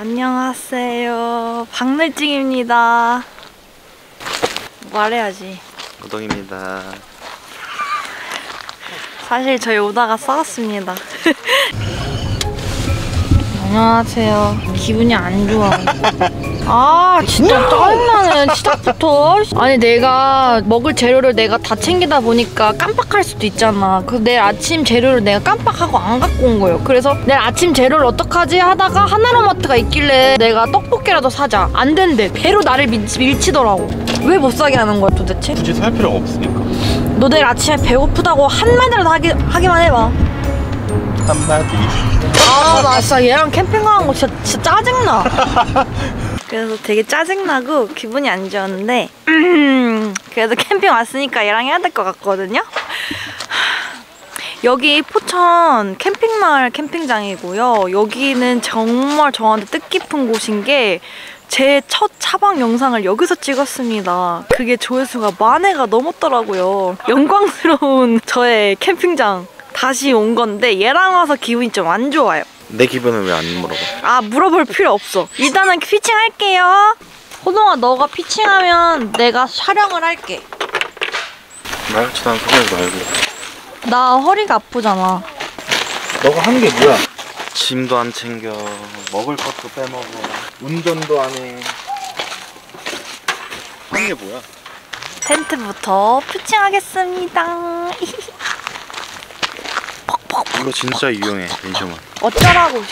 안녕하세요. 박늘찡입니다. 말해야지. 우동입니다. 사실 저희 오다가 싸웠습니다. 안녕하세요. 기분이 안 좋아. 아 진짜 짜증나네 시작부터. 아니 내가 먹을 재료를 내가 다 챙기다 보니까 깜빡할 수도 있잖아. 그래서 내일 아침 재료를 내가 깜빡하고 안 갖고 온 거예요. 그래서 내일 아침 재료를 어떡하지 하다가 하나로마트가 있길래 내가 떡볶이라도 사자. 안 된대. 배로 나를 밀치더라고. 왜 못 사게 하는 거야 도대체? 굳이 살 필요가 없으니까. 너 내일 아침에 배고프다고 한마디라도 하기만 해봐. 한마디. 아 나 진짜 얘랑 캠핑 가는 거 진짜 짜증나. 그래서 되게 짜증나고 기분이 안 좋은데 그래도 캠핑 왔으니까 얘랑 해야 될 것 같거든요. 여기 포천 캠핑마을 캠핑장이고요. 여기는 정말 저한테 뜻깊은 곳인 게 제 첫 차박 영상을 여기서 찍었습니다. 그게 조회수가 10,000회가 넘었더라고요. 영광스러운 저의 캠핑장 다시 온 건데 얘랑 와서 기분이 좀 안 좋아요. 내 기분은 왜 안 물어봐? 아 물어볼 필요 없어. 일단은 피칭 할게요. 호동아 너가 피칭하면 내가 촬영을 할게. 말치 난 소리하지 말고. 나 허리가 아프잖아. 너가 한 게 뭐야? 짐도 안 챙겨, 먹을 것도 빼먹어, 운전도 안 해. 한 게 뭐야? 텐트부터 피칭하겠습니다. 이거 진짜 유용해, 벤셔만. 어쩌라고.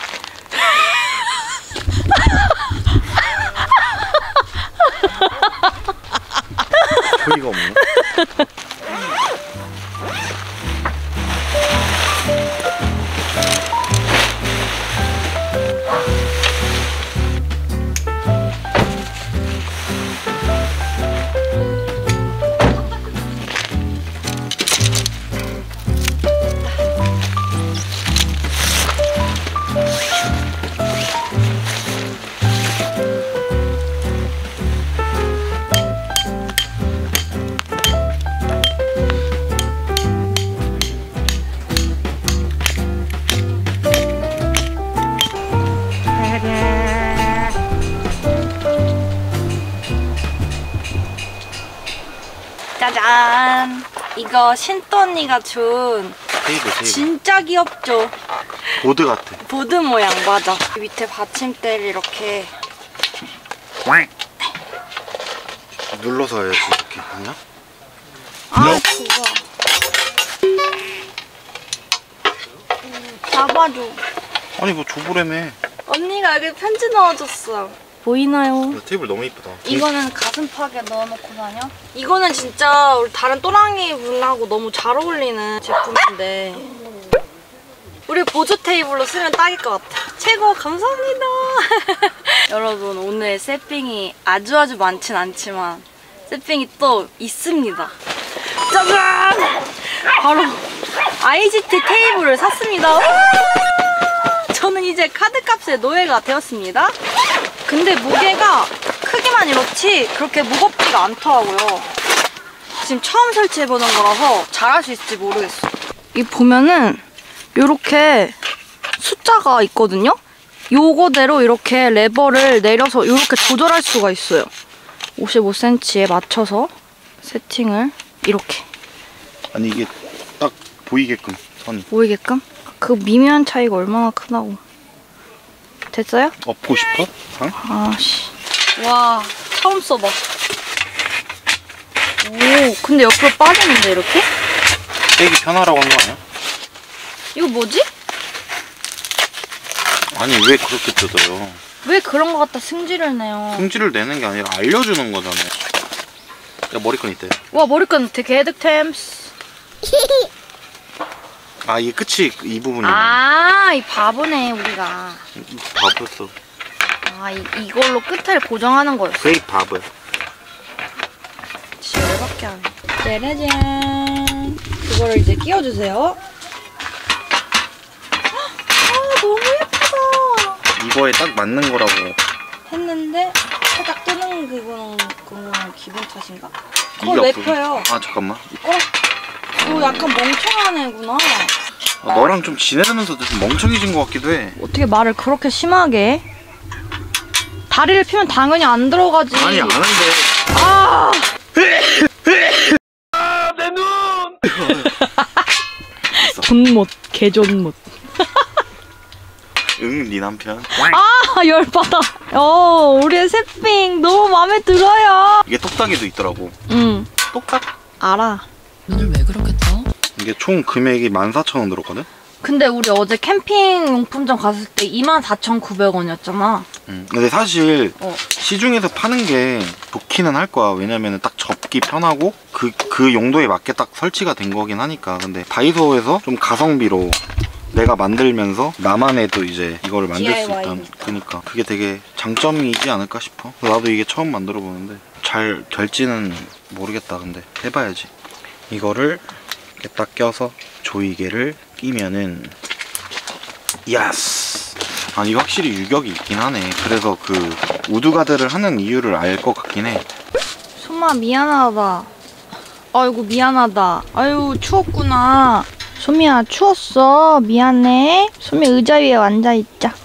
소리가 없네. 짜잔! 이거 신또 언니가 준 테이블. 진짜 귀엽죠? 보드 같아. 보드 모양 맞아. 밑에 받침대를 이렇게 눌러서 해야지, 이렇게. 아니야? 아 그거 잡아줘. 아니, 뭐 줘보라며. 언니가 여기 편지 넣어줬어. 보이나요? 테이블 너무 이쁘다. 이거는 가슴팍에 넣어놓고 다녀? 이거는 진짜 우리 다른 또랑이 분하고 너무 잘 어울리는 제품인데 우리 보조 테이블로 쓰면 딱일 것 같아. 최고 감사합니다. 여러분 오늘 세핑이 아주 많진 않지만 세핑이 또 있습니다. 짜잔! 바로 IGT 테이블을 샀습니다. 저는 이제 카드값의 노예가 되었습니다. 근데 무게가 크기만 이렇지 그렇게 무겁지가 않더라고요. 지금 처음 설치해보는 거라서 잘할 수 있을지 모르겠어. 이 보면은 요렇게 숫자가 있거든요? 요거대로 이렇게 레버를 내려서 요렇게 조절할 수가 있어요. 55cm에 맞춰서 세팅을 이렇게. 아니, 이게 딱 보이게끔, 선이. 보이게끔? 그 미묘한 차이가 얼마나 크다고. 됐어요? 엎고 싶어? 상? 아씨. 와, 처음 써봐. 오, 근데 옆으로 빠지는데, 이렇게? 빼기 편하라고 한 거 아니야? 이거 뭐지? 아니, 왜 그렇게 뜯어요? 왜 그런 거 갖다 승질을 내요? 승질을 내는 게 아니라 알려주는 거잖아. 야, 머리끈 있대. 와, 머리끈 되게 개득템스. 아, 이게 끝이 이 부분이네. 아, 이 바보네, 우리가. 바보였어. 아, 이걸로 끝을 고정하는 거였어. 그게 바보야. 진짜 열받게 하네. 짜라잔. 그거를 이제 끼워주세요. 아, 너무 예쁘다. 이거에 딱 맞는 거라고. 했는데 살짝 뜨는 그거는 기분 탓인가? 이게 그걸 왜 없어. 펴요? 아, 잠깐만. 너 약간 멍청한 애구나. 아, 너랑 좀 지내면서도 좀 멍청해진 것 같기도 해. 어떻게 말을 그렇게 심하게 해? 다리를 피면 당연히 안 들어가지. 아니 안 하는데. 아! 내 눈! 존못, 개존못. 응, 네 남편. 아, 열받아. 우리의 새삥 너무 마음에 들어요. 이게 똑딱이도 있더라고. 응, 똑딱. 알아. 눈을 왜 그렇게 떠? 이게 총 금액이 14,000원 들었거든? 근데 우리 어제 캠핑 용품점 갔을 때 24,900원이었잖아. 근데 사실 어. 시중에서 파는 게 좋기는 할 거야. 왜냐면 딱 접기 편하고 그 용도에 맞게 딱 설치가 된 거긴 하니까. 근데 다이소에서 좀 가성비로 내가 만들면서 나만의 또 이제 이거를 만들 수 DIY. 있다는, 그러니까 그게 되게 장점이지 않을까 싶어. 나도 이게 처음 만들어 보는데 잘 될지는 모르겠다. 근데 해봐야지. 이거를 이렇게 딱 껴서 조이개를 끼면은 야스. 아니 확실히 유격이 있긴 하네. 그래서 그 우드가드를 하는 이유를 알 것 같긴 해. 소마 미안하다. 아이고 미안하다. 아유 추웠구나. 소미야 추웠어. 미안해. 소미 의자 위에 앉아있자.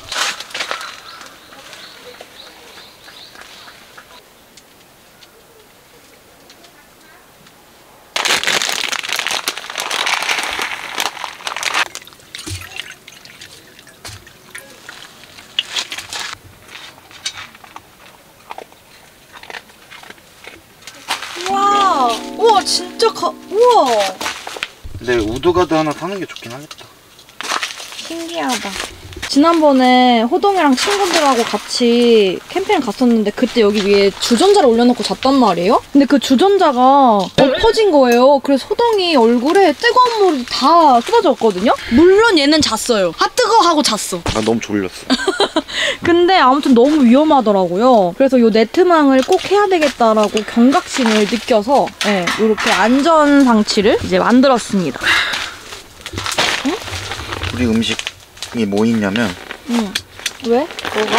우와. 우와 진짜 우와. 근데 우드가드 하나 사는 게 좋긴 하겠다. 신기하다. 지난번에 호동이랑 친구들하고 같이 캠핑을 갔었는데 그때 여기 위에 주전자를 올려놓고 잤단 말이에요? 근데 그 주전자가 엎어진 거예요. 그래서 호동이 얼굴에 뜨거운 물이 다 쏟아졌거든요? 물론 얘는 잤어요. 아 뜨거 하고 잤어. 나 너무 졸렸어. 근데 아무튼 너무 위험하더라고요. 그래서 요 네트망을 꼭 해야 되겠다라고 경각심을 느껴서 네, 이렇게 안전 장치를 이제 만들었습니다. 우리 음식이 뭐 있냐면 응. 왜? 뭐가?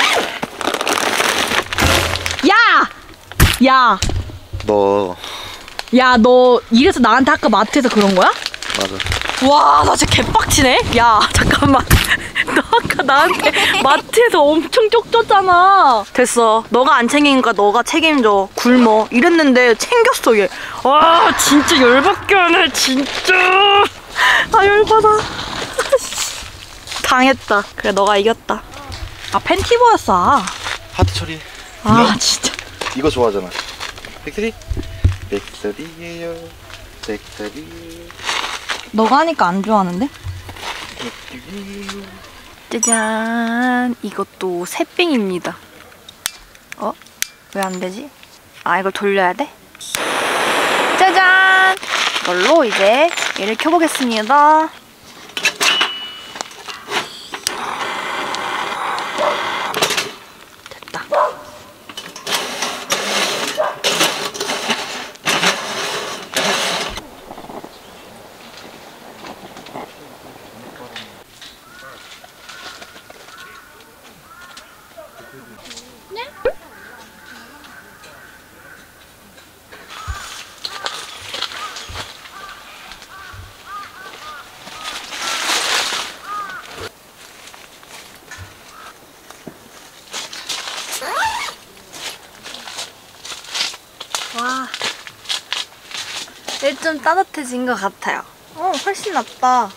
야! 야! 너 야, 너 이래서 나한테 아까 마트에서 그런 거야? 맞아. 와, 나 진짜 개빡치네? 야, 잠깐만. 너 아까 나한테 마트에서 엄청 쪽졌잖아. 됐어. 너가 안 챙기니까 너가 책임져. 굶어. 이랬는데 챙겼어, 얘. 와, 진짜 열받게 하네, 진짜. 아, 열받아. 당했다. 그래, 너가 이겼다. 아, 팬티보였어. 하트 처리. 아, 진짜. 이거 좋아하잖아. 백설이? 백설이에요. 백설이. 너가 하니까 안 좋아하는데? 짜잔! 이것도 새삥입니다. 어? 왜 안 되지? 아, 이걸 돌려야 돼? 짜잔! 이걸로 이제 얘를 켜보겠습니다. 됐다. 와, 얘 좀 따뜻해진 것 같아요. 훨씬 낫다.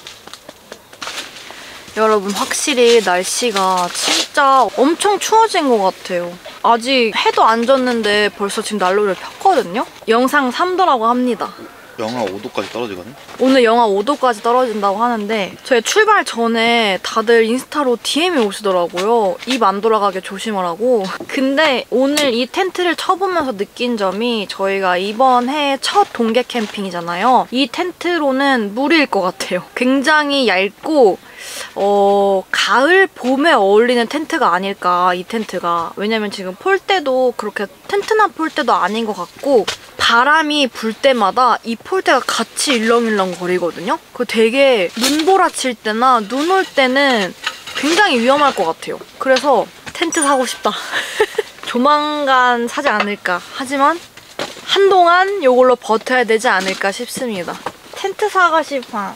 여러분, 확실히 날씨가 진짜 엄청 추워진 것 같아요. 아직 해도 안 졌는데 벌써 지금 난로를 폈거든요? 영상 3도라고 합니다. 영하 5도까지 떨어지거든? 오늘 영하 5도까지 떨어진다고 하는데 저희 출발 전에 다들 인스타로 DM이 오시더라고요. 입 안 돌아가게 조심하라고. 근데 오늘 이 텐트를 쳐보면서 느낀 점이 저희가 이번 해 첫 동계 캠핑이잖아요. 이 텐트로는 무리일 것 같아요. 굉장히 얇고 가을, 봄에 어울리는 텐트가 아닐까, 이 텐트가. 왜냐면 지금 폴대도 그렇게 튼튼한 폴대도 아닌 것 같고 바람이 불 때마다 이 폴대가 같이 일렁일렁 거리거든요? 그 되게 눈보라칠 때나 눈 올 때는 굉장히 위험할 것 같아요. 그래서 텐트 사고 싶다. 조만간 사지 않을까. 하지만 한동안 이걸로 버텨야 되지 않을까 싶습니다. 텐트 사고 싶어.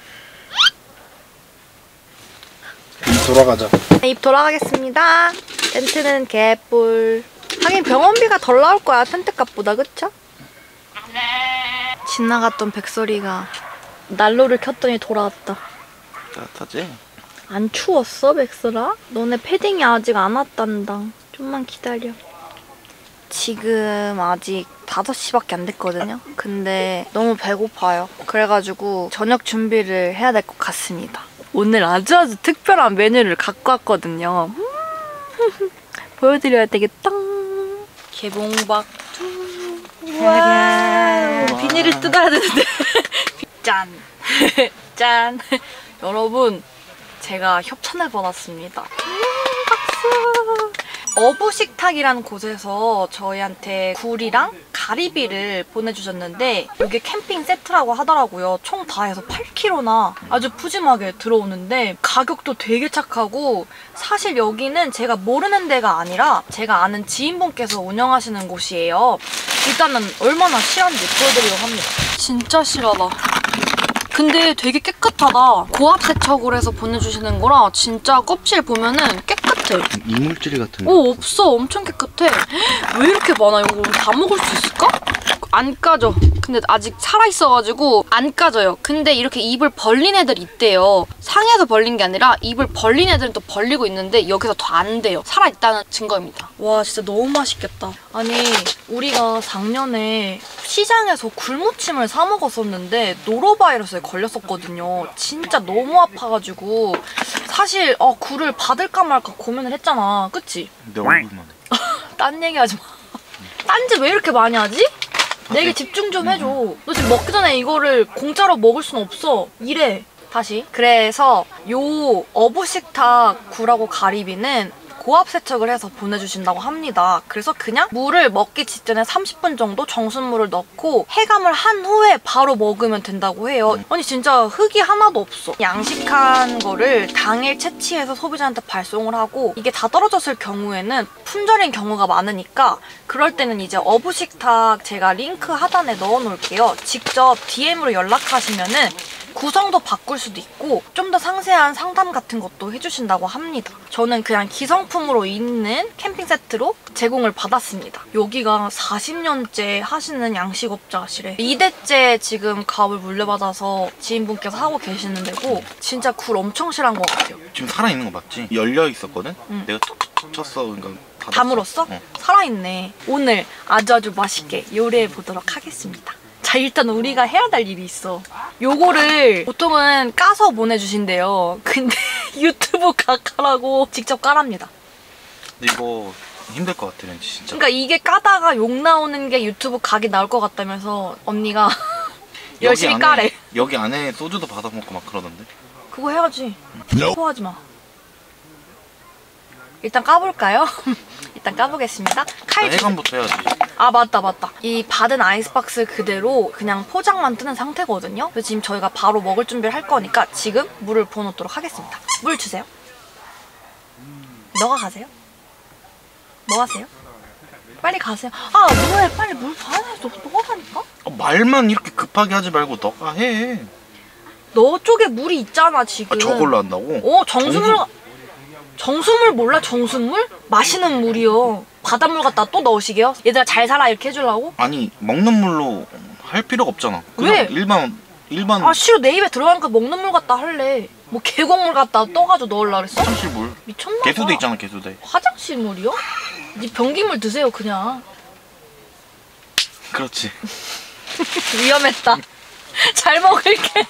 돌아가자. 입 돌아가겠습니다. 텐트는 개뿔. 하긴 병원비가 덜 나올 거야, 텐트 값보다. 그쵸? 지나갔던 백설이가 난로를 켰더니 돌아왔다. 따뜻하지? 안 추웠어, 백설아? 너네 패딩이 아직 안 왔단다. 좀만 기다려. 지금 아직 5시밖에 안 됐거든요. 근데 너무 배고파요. 그래가지고 저녁 준비를 해야 될 것 같습니다. 오늘 아주 특별한 메뉴를 갖고 왔거든요. 보여드려야 되겠다. 개봉박. 와, 비닐을 뜯어야 되는데. 짠. 짠. 여러분, 제가 협찬을 받았습니다. 박수. 어부식탁이라는 곳에서 저희한테 굴이랑 가리비를 보내주셨는데 이게 캠핑 세트라고 하더라고요. 총 다 해서 8kg나 아주 푸짐하게 들어오는데 가격도 되게 착하고, 사실 여기는 제가 모르는 데가 아니라 제가 아는 지인분께서 운영하시는 곳이에요. 일단은 얼마나 실한지 보여드리려고 합니다. 진짜 실하다. 근데 되게 깨끗하다. 고압 세척을 해서 보내주시는 거라 진짜 껍질 보면은 깨끗해. 이물질 같은. 오, 없어. 엄청 깨끗해. 왜 이렇게 많아? 이거 다 먹을 수 있을까? 안 까져. 근데 아직 살아있어가지고 안 까져요. 근데 이렇게 입을 벌린 애들 있대요. 상에서 벌린 게 아니라 입을 벌린 애들은 또 벌리고 있는데 여기서 더 안 돼요. 살아있다는 증거입니다. 와, 진짜 너무 맛있겠다. 아니, 우리가 작년에 시장에서 굴무침을 사 먹었었는데 노로바이러스에 걸렸었거든요. 진짜 너무 아파가지고 사실 굴을 받을까 말까 고민을 했잖아. 그치? 내 얼굴만 해. 딴 얘기하지 마. 딴지 왜 이렇게 많이 하지? 내게 집중 좀 해줘. 너 지금 먹기 전에 이거를 공짜로 먹을 순 없어. 이래. 다시. 그래서 요 어부식탁 굴하고 가리비는 고압 세척을 해서 보내주신다고 합니다. 그래서 그냥 물을 먹기 직전에 30분 정도 정수물을 넣고 해감을 한 후에 바로 먹으면 된다고 해요. 아니 진짜 흙이 하나도 없어. 양식한 거를 당일 채취해서 소비자한테 발송을 하고 이게 다 떨어졌을 경우에는 품절인 경우가 많으니까 그럴 때는 이제 어부식탁 제가 링크 하단에 넣어놓을게요. 직접 DM으로 연락하시면은 구성도 바꿀 수도 있고 좀 더 상세한 상담 같은 것도 해주신다고 합니다. 저는 그냥 기성품으로 있는 캠핑 세트로 제공을 받았습니다. 여기가 40년째 하시는 양식업자시래. 2대째 지금 가업을 물려받아서 지인분께서 하고 계시는 데고 진짜 굴 엄청 실한 것 같아요. 지금 살아있는 거 맞지? 열려 있었거든? 응. 내가 툭툭 쳤어. 그러니까 다 물었어? 살아있네. 오늘 아주 맛있게 요리해 보도록 하겠습니다. 자, 일단 우리가 해야 될 일이 있어. 요거를 보통은 까서 보내주신대요. 근데 유튜브 각하라고 직접 까랍니다. 근데 이거 힘들 것 같아, 왠지 진짜. 그러니까 이게 까다가 욕 나오는 게 유튜브 각이 나올 것 같다면서 언니가 열심히 까래. 여기 안에 소주도 받아먹고 막 그러던데. 그거 해야지. 소화하지 마. 일단 까볼까요? 일단 까보겠습니다. 칼 해감부터 해야지. 아, 맞다. 이 받은 아이스박스 그대로 그냥 포장만 뜨는 상태거든요. 그래서 지금 저희가 바로 먹을 준비를 할 거니까 지금 물을 부어놓도록 하겠습니다. 물 주세요. 너가 가세요. 뭐 하세요? 빨리 가세요. 아, 뭐해. 빨리 물 부어야지. 너가 가니까? 말만 이렇게 급하게 하지 말고 너가 해. 너 쪽에 물이 있잖아, 지금. 저걸로 한다고? 정수물 몰라? 정수물? 마시는 물이요. 바닷물 갖다 또 넣으시게요? 얘들아 잘 살아 이렇게 해주려고? 아니, 먹는 물로 할 필요가 없잖아. 그냥 왜? 일반 아 싫어. 내 입에 들어가니까 먹는 물 갖다 할래. 뭐 계곡물 갖다 떠가지고 넣으려고 그랬어? 화장실 물. 미쳤나 봐. 개수대 있잖아, 개수대. 화장실 물이요? 니 변기물 드세요 그냥. 그렇지. 위험했다. 잘 먹을게.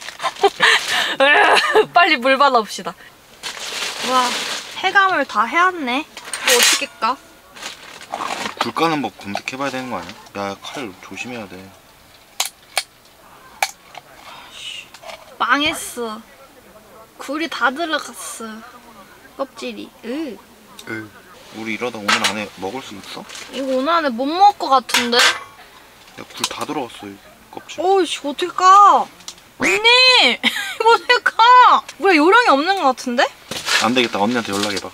빨리 물 받아봅시다. 와, 해감을 다 해왔네. 뭐 어떻게 까? 굴 까는 법 검색해봐야 되는 거 아니야? 야, 칼 조심해야 돼. 망했어. 굴이 다 들어갔어. 껍질이. 우리 이러다 오늘 안에 먹을 수 있어? 이거 오늘 안에 못 먹을 것 같은데? 야, 굴 다 들어갔어, 이 껍질. 어이씨, 어떻게 까? 언니! 이거 어떻게 까? 뭐야, 요령이 없는 것 같은데? 안 되겠다, 언니한테 연락해봐.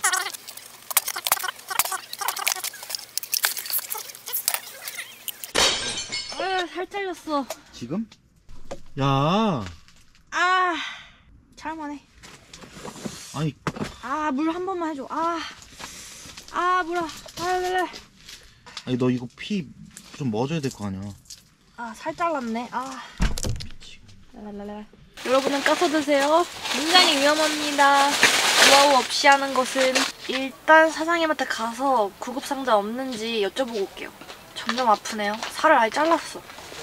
살 잘렸어. 지금? 야, 아, 잘만해. 아니, 아, 물 한 번만 해줘. 아, 아 물어. 아니 너 이거 피 좀 멎어야 될 거 아니야. 아 살 잘랐네. 아. 여러분은 까서 드세요. 굉장히 위험합니다. 노하우 없이 하는 것은. 일단 사장님한테 가서 구급상자 없는지 여쭤보고 올게요. 점점 아프네요. 살을 아예 잘랐어.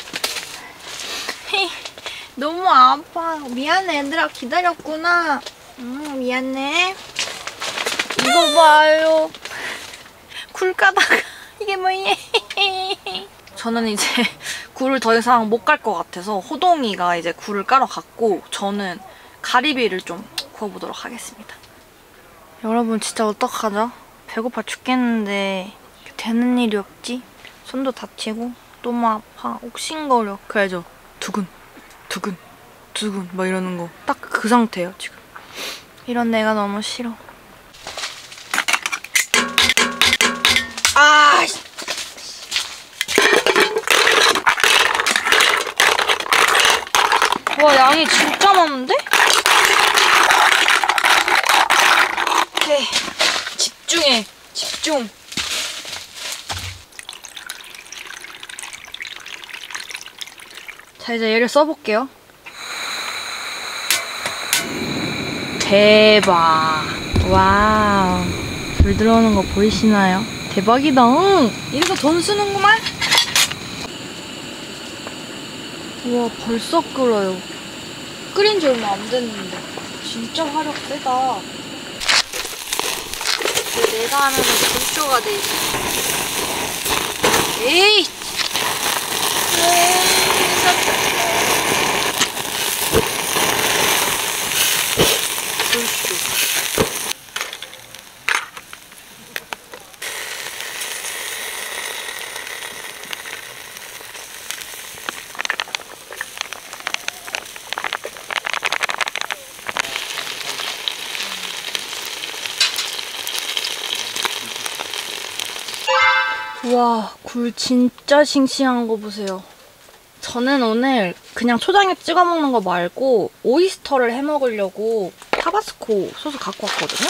너무 아파. 미안해 얘들아 기다렸구나. 미안해. 이거 봐요. 굴 까다가 이게 뭐예? 저는 이제 굴을 더 이상 못 깔 것 같아서 호동이가 이제 굴을 깔아 갔고 저는 가리비를 좀 구워보도록 하겠습니다. 여러분 진짜 어떡하죠? 배고파 죽겠는데 되는 일이 없지? 손도 다치고 너무 아파. 옥신거려. 그 알죠? 두근 두근 두근 막 이러는 거 딱 그 상태예요 지금. 이런 내가 너무 싫어. 아 와 양이 진짜 많은데? 오케이 집중해 집중. 자 이제 얘를 써볼게요. 대박. 와우. 불 들어오는 거 보이시나요? 대박이다. 이래서 돈 쓰는구만. 우와 벌써 끓어요. 끓인 지 얼마 안 됐는데 진짜 화력 세다. 내가 하면서 불쇼가 돼 있어. 에이! 불쇼. 와, 굴 진짜 싱싱한 거 보세요. 저는 오늘 그냥 초장에 찍어 먹는 거 말고 오이스터를 해 먹으려고 타바스코 소스 갖고 왔거든요.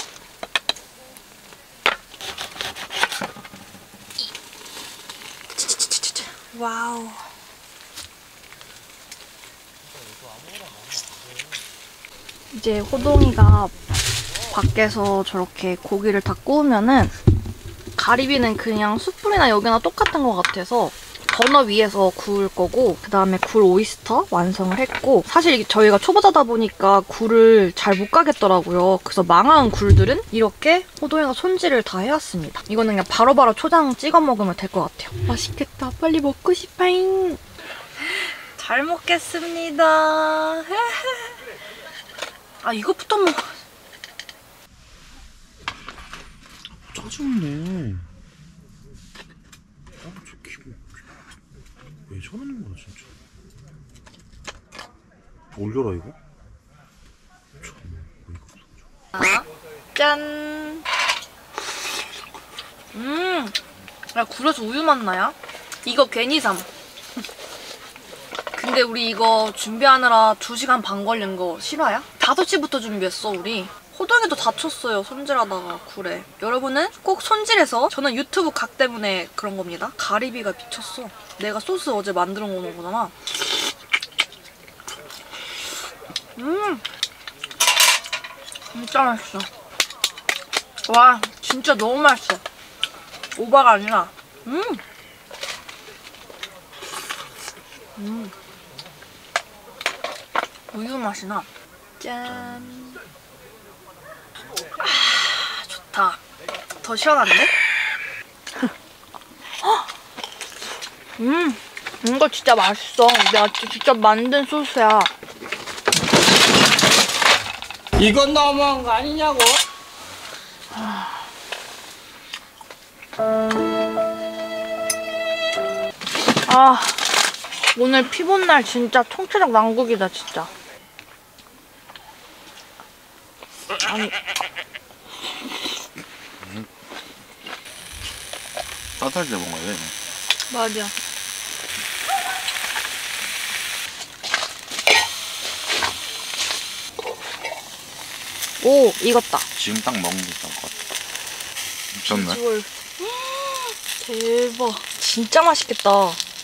와우. 이제 호동이가 밖에서 저렇게 고기를 다 구우면은 가리비는 그냥 숯불이나 여기나 똑같은 것 같아서 버너 위에서 구울 거고 그 다음에 굴 오이스터 완성을 했고 사실 저희가 초보자다 보니까 굴을 잘 못 가겠더라고요. 그래서 망한 굴들은 이렇게 호동이가 손질을 다 해왔습니다. 이거는 그냥 바로바로 초장 찍어 먹으면 될 것 같아요. 맛있겠다. 빨리 먹고 싶어잉. 잘 먹겠습니다. 아 이것부터 먹어. 짜증내. 저 기분 왜 저러는 거야 진짜. 올려라 이거. 아, 짠. 야 굴에서 우유 맛 나야? 이거 괜히 삼. 근데 우리 이거 준비하느라 2시간 반 걸린 거 실화야? 5시부터 준비했어 우리. 호동이도 다쳤어요 손질하다가 굴에. 여러분은 꼭 손질해서. 저는 유튜브 각 때문에 그런 겁니다. 가리비가 미쳤어. 내가 소스 어제 만들어 놓은 거잖아. 진짜 맛있어. 와 진짜 너무 맛있어. 오바가 아니라. 우유 맛이 나. 짠. 아 좋다. 더 시원한데? 이거 진짜 맛있어. 내가 직접 만든 소스야. 이건 너무한 거 아니냐고? 아 오늘 피 본 날 진짜 통째로 난국이다 진짜. 아니 따뜻할 때 먹어야 돼. 맞아. 오 익었다. 지금 딱 먹는 게 좋을 것 같아. 미쳤네. 비주얼. 대박. 진짜 맛있겠다.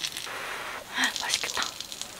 맛있겠다.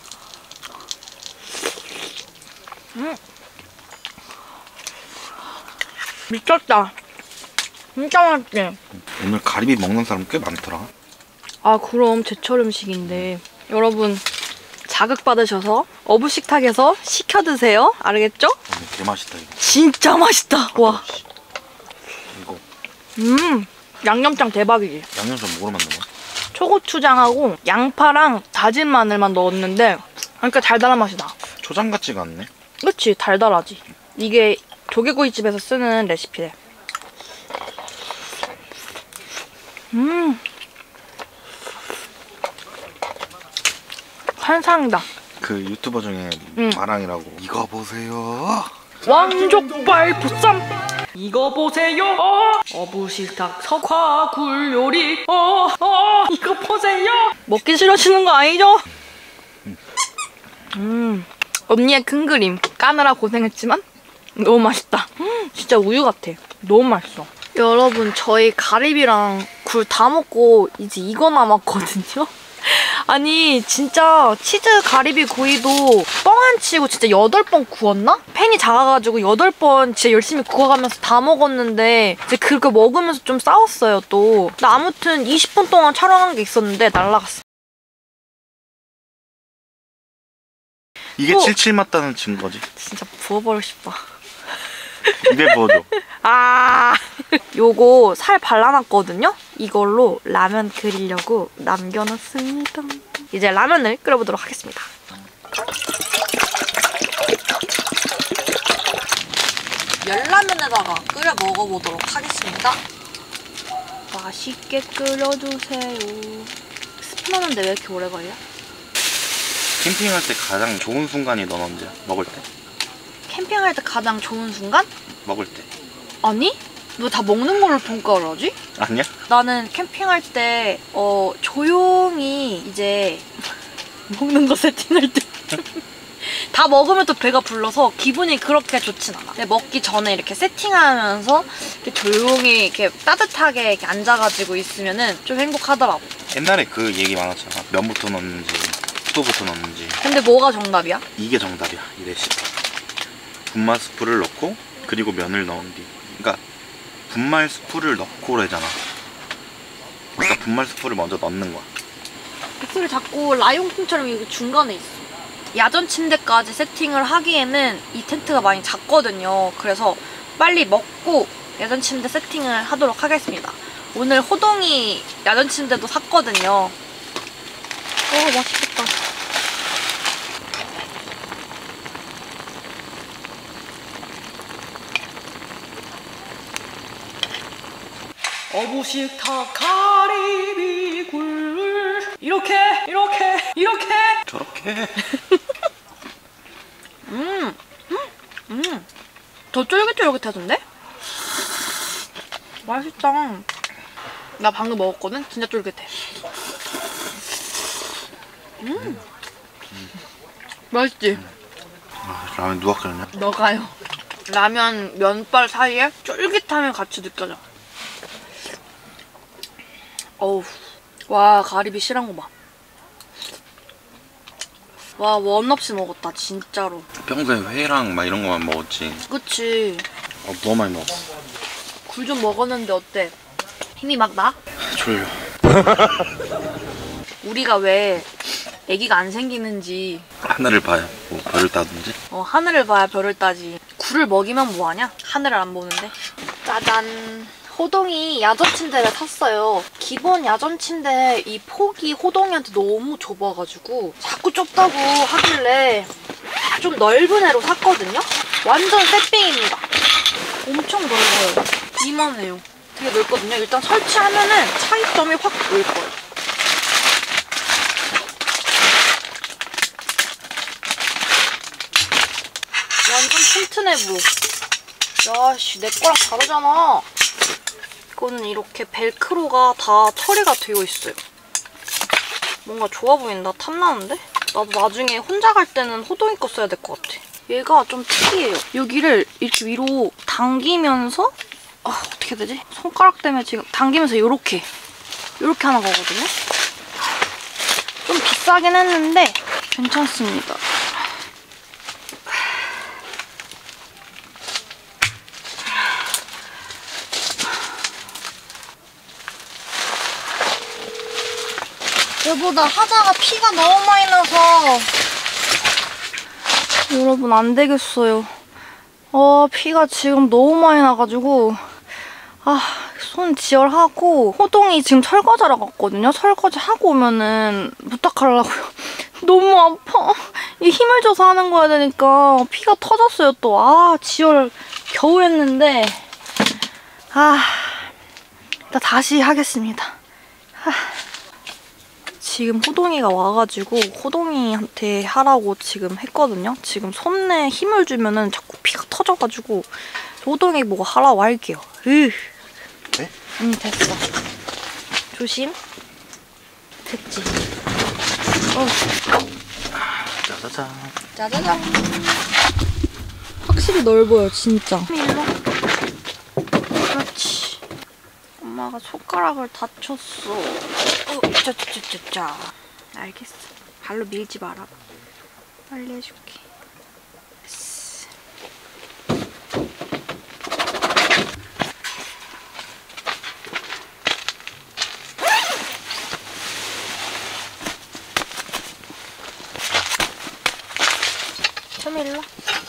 미쳤다. 진짜 맛있지? 오늘 가리비 먹는 사람 꽤 많더라. 아, 그럼 제철 음식인데. 여러분, 자극받으셔서 어부식탁에서 시켜 드세요. 알겠죠? 오늘 개 맛있다 이거. 진짜 맛있다. 와. 이거 양념장 대박이지. 양념장 뭐로 만든 거야? 초고추장하고 양파랑 다진 마늘만 넣었는데 그러니까 달달한 맛이 나. 초장 같지가 않네. 그치? 달달하지. 이게 조개구이집에서 쓰는 레시피래. 환상이다. 그 유튜버 중에 마랑이라고 이거 보세요. 왕족발 보쌈. 이거 보세요. 어부식탁 석화굴 요리. 이거 보세요. 먹기 싫어지는 거 아니죠? 언니의 큰 그림. 까느라 고생했지만 너무 맛있다. 진짜 우유 같아. 너무 맛있어. 여러분, 저희 가리비랑 굴 다 먹고 이제 이거 남았거든요. 아니, 진짜 치즈 가리비 구이도 뻥 안 치고 진짜 8번 구웠나? 팬이 작아가지고 8번 진짜 열심히 구워가면서 다 먹었는데 이제 그렇게 먹으면서 좀 싸웠어요, 또. 근데 아무튼 20분 동안 촬영한 게 있었는데 날라갔어. 이게 또- 77 맞다는 증거지. 진짜 부어버리고 싶다. 입에 부어줘. 요거 살 발라놨거든요? 이걸로 라면 끓이려고 남겨놨습니다. 이제 라면을 끓여보도록 하겠습니다. 열라면에다가 끓여 먹어보도록 하겠습니다. 맛있게 끓여주세요. 스프 넣는데 왜 이렇게 오래 걸려? 캠핑할 때 가장 좋은 순간이 넌 언제야? 먹을 때? 캠핑할 때 가장 좋은 순간? 먹을 때. 아니? 왜 다 먹는 걸로 평가를 하지? 아니야? 나는 캠핑할 때 조용히 이제 먹는 거 세팅할 때 다 먹으면 또 배가 불러서 기분이 그렇게 좋진 않아. 근데 먹기 전에 이렇게 세팅하면서 이렇게 조용히 이렇게 따뜻하게 이렇게 앉아가지고 있으면은 좀 행복하더라고. 옛날에 그 얘기 많았잖아. 면부터 넣는지 수도부터 넣는지. 근데 뭐가 정답이야? 이게 정답이야, 이 레시피. 분말 스프를 넣고 그리고 면을 넣은 뒤. 그러니까 분말 스프를 넣고 그러잖아. 그러니까 분말 스프를 먼저 넣는 거야. 목소리 자꾸 라이온킹처럼 이거 중간에 있어. 야전 침대까지 세팅을 하기에는 이 텐트가 많이 작거든요. 그래서 빨리 먹고 야전 침대 세팅을 하도록 하겠습니다. 오늘 호동이 야전 침대도 샀거든요. 맛있겠다. 어부식탁 가리비굴 이렇게 저렇게. 더 쫄깃쫄깃하던데? 맛있다. 나 방금 먹었거든? 진짜 쫄깃해. 맛있지? 아, 라면 누가 끓였냐? 너가요. 라면 면발 사이에 쫄깃함이 같이 느껴져. 어우. 와, 가리비 실한 거 봐. 와, 원 없이 먹었다, 진짜로. 평소에 회랑 막 이런 거만 먹었지. 그치. 너무 많이 먹었어. 굴 좀 먹었는데 어때? 힘이 막 나? 졸려. 우리가 왜 아기가 안 생기는지 하늘을 봐야 뭐 별을 따든지. 하늘을 봐야 별을 따지. 굴을 먹이면 뭐하냐? 하늘을 안 보는데. 짜잔. 호동이 야전 침대를 샀어요. 기본 야전 침대 이 폭이 호동이한테 너무 좁아가지고 자꾸 좁다고 하길래 좀 넓은 애로 샀거든요? 완전 새삥입니다. 엄청 넓어요. 이만해요. 되게 넓거든요. 일단 설치하면은 차이점이 확 보일 거예요. 완전 튼튼해 보여. 야씨, 내 거랑 다르잖아. 이거는 이렇게 벨크로가 다 처리가 되어 있어요. 뭔가 좋아 보인다. 탐나는데? 나도 나중에 혼자 갈 때는 호동이 거 써야 될 것 같아. 얘가 좀 특이해요. 여기를 이렇게 위로 당기면서 어떻게 해야 되지? 손가락 때문에 지금 당기면서 요렇게 하는 거거든요. 좀 비싸긴 했는데 괜찮습니다. 얘보다 하다가 피가 너무 많이 나서 여러분 안 되겠어요. 피가 지금 너무 많이 나가지고 손 지혈하고 호동이 지금 설거지하러 갔거든요. 설거지 하고 오면은 부탁하려고요. 너무 아파. 이 힘을 줘서 하는 거야 되니까 피가 터졌어요 또. 지혈 겨우 했는데 일단 다시 하겠습니다. 지금 호동이가 와가지고 호동이한테 하라고 지금 했거든요. 지금 손에 힘을 주면은 자꾸 피가 터져가지고 호동이 보고 하라고 할게요. 네? 응, 됐어. 조심. 됐지. 짜자잔. 짜자잔. 확실히 넓어요, 진짜. 일로. 그렇지. 엄마가 손가락을 다쳤어. 짜짜짜짜짜. 알겠어. 발로 밀지 마라. 빨리 해줄게. 됐어. 좀 일로.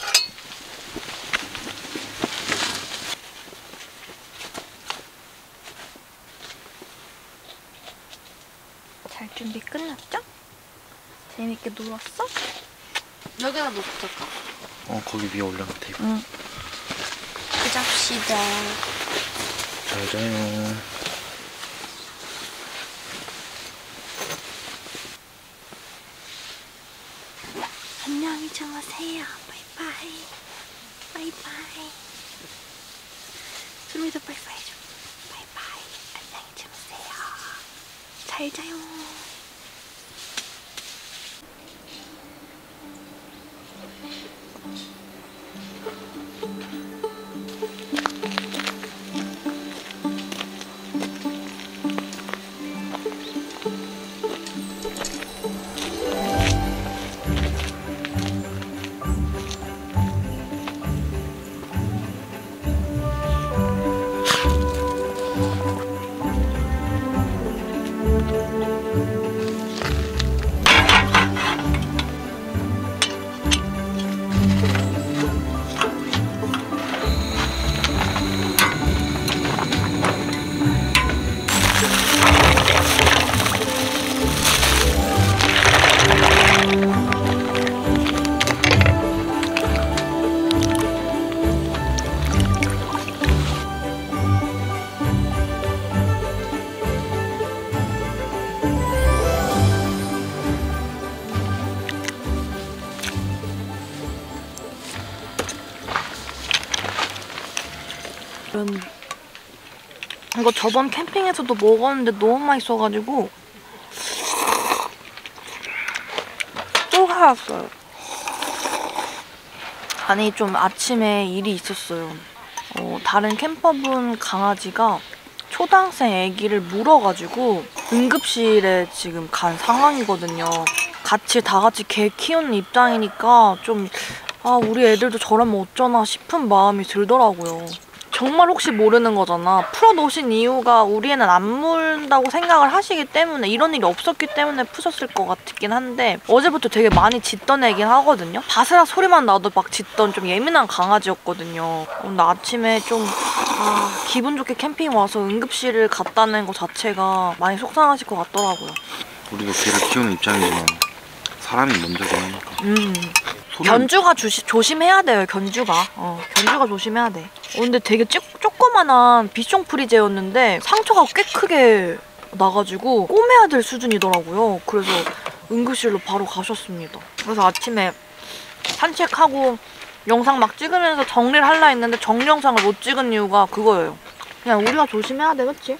잘 준비 끝났죠? 재밌게 놀았어? 여기다 놓을까? 거기 위에 올려놓대. 응. 잡시다. 잘 자요. 안녕히 주무세요. 바이바이. 바이바이. 수미도 바이바이 줘. 바이바이. 안녕히 주무세요. 잘 자요. 이거 저번 캠핑에서도 먹었는데 너무 맛있어가지고 또 사왔어요. 아니 좀 아침에 일이 있었어요. 다른 캠퍼분 강아지가 초등학생 아기를 물어가지고 응급실에 지금 간 상황이거든요. 다 같이 개 키우는 입장이니까 좀 우리 애들도 저러면 어쩌나 싶은 마음이 들더라고요. 정말 혹시 모르는 거잖아. 풀어놓으신 이유가 우리 애는 안 물다고 생각을 하시기 때문에, 이런 일이 없었기 때문에 푸셨을 것 같긴 한데 어제부터 되게 많이 짖던 애긴 하거든요. 바스락 소리만 나도 막 짖던 좀 예민한 강아지였거든요. 근데 아침에 좀 기분 좋게 캠핑 와서 응급실을 갔다는 거 자체가 많이 속상하실 것 같더라고요. 우리도 개를 키우는 입장이지만 사람이 먼저긴 하니까. 견주가 조심해야 돼요. 견주가 조심해야 돼. 근데 되게 조그만한 비숑 프리제였는데 상처가 꽤 크게 나가지고 꼬매야 될 수준이더라고요. 그래서 응급실로 바로 가셨습니다. 그래서 아침에 산책하고 영상 막 찍으면서 정리를 하려 했는데 정리 영상을 못 찍은 이유가 그거예요. 그냥 우리가 조심해야 돼, 그치?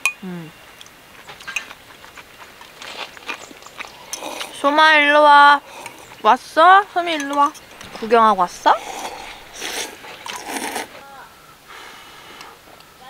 소마 일로 와. 왔어? 소미 일로 와. 구경하고 왔어?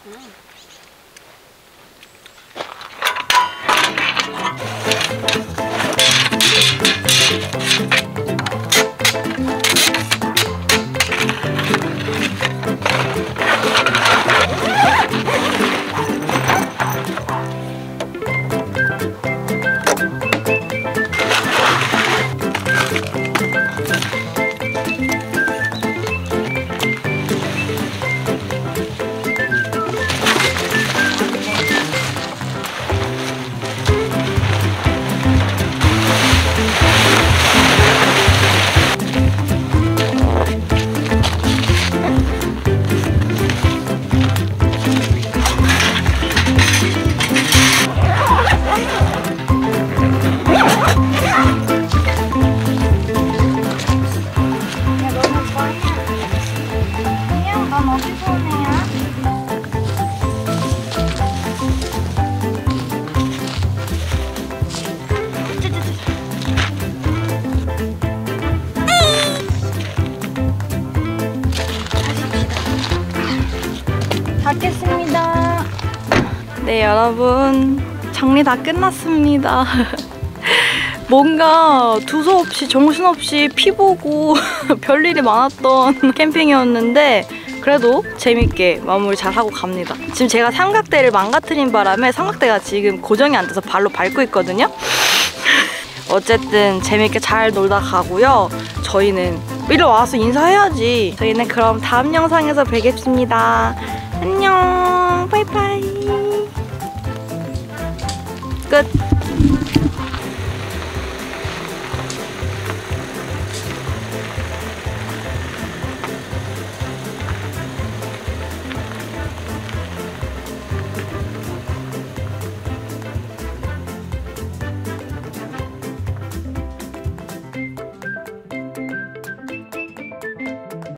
닫겠습니다. 네, 여러분 정리 다 끝났습니다. 뭔가 두서없이 정신없이 피 보고 별일이 많았던 캠핑이었는데 그래도 재밌게 마무리 잘 하고 갑니다. 지금 제가 삼각대를 망가뜨린 바람에 삼각대가 지금 고정이 안 돼서 발로 밟고 있거든요. 어쨌든 재밌게 잘 놀다 가고요. 저희는 이리 와서 인사해야지. 저희는 그럼 다음 영상에서 뵙겠습니다. 안녕.